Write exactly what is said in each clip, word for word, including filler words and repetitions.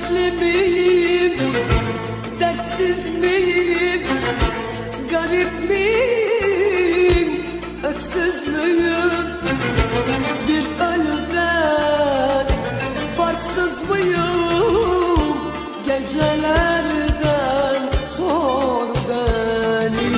Dertli miyim, dertsiz miyim, garip miyim, öksüz müyüm? Bir ölümden farksız mıyım? Gecelerden sor beni.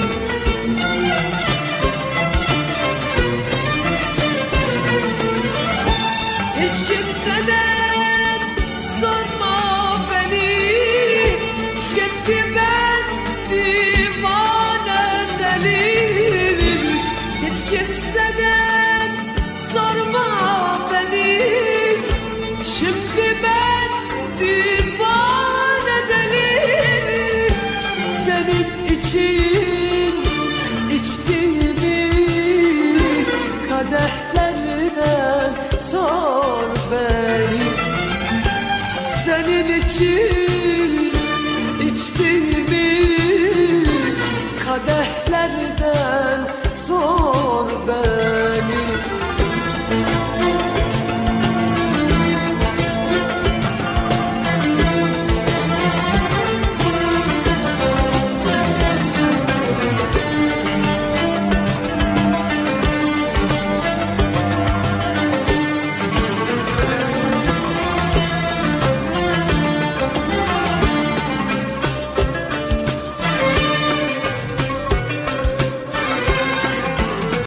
Hiç kimseden sorma beni, şimdi ben divane deliyim. Hiç kimseden sorma beni, şimdi ben divane deliyim. Senin için içtiğimi kadehlerden sor beni. Senin için içtiğimi kadehlerden sor beni.